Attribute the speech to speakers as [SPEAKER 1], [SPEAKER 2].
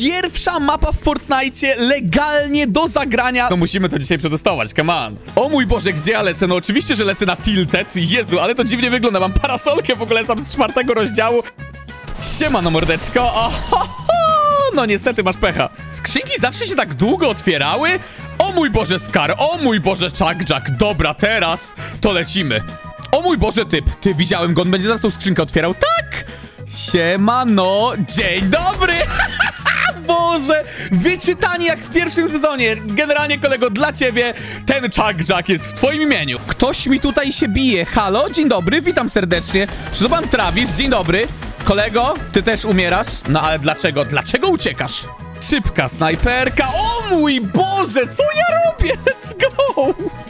[SPEAKER 1] pierwsza mapa w Fortnite legalnie do zagrania. No musimy to dzisiaj przetestować, come on. O mój Boże, gdzie ja lecę? No oczywiście, że lecę na Tilted. Jezu, ale to dziwnie wygląda. Mam parasolkę w ogóle sam z 4. rozdziału. Siemano, mordeczko. Oho, no niestety masz pecha. Skrzynki zawsze się tak długo otwierały. O mój Boże, Scar. O mój Boże, Chuck. Dobra, teraz to lecimy. O mój Boże, typ. Ty, widziałem go, on będzie zaraz tą skrzynkę otwierał. Tak! Siemano, dzień dobry! Boże, wyczytanie jak w pierwszym sezonie. Generalnie, kolego, dla ciebie ten Chuck jest w twoim imieniu. Ktoś mi tutaj się bije. Halo, dzień dobry, witam serdecznie. Czy to pan Travis? Dzień dobry. Kolego, ty też umierasz? No ale dlaczego? Dlaczego uciekasz? Szybka snajperka. O mój Boże, co ja robię? Let's go!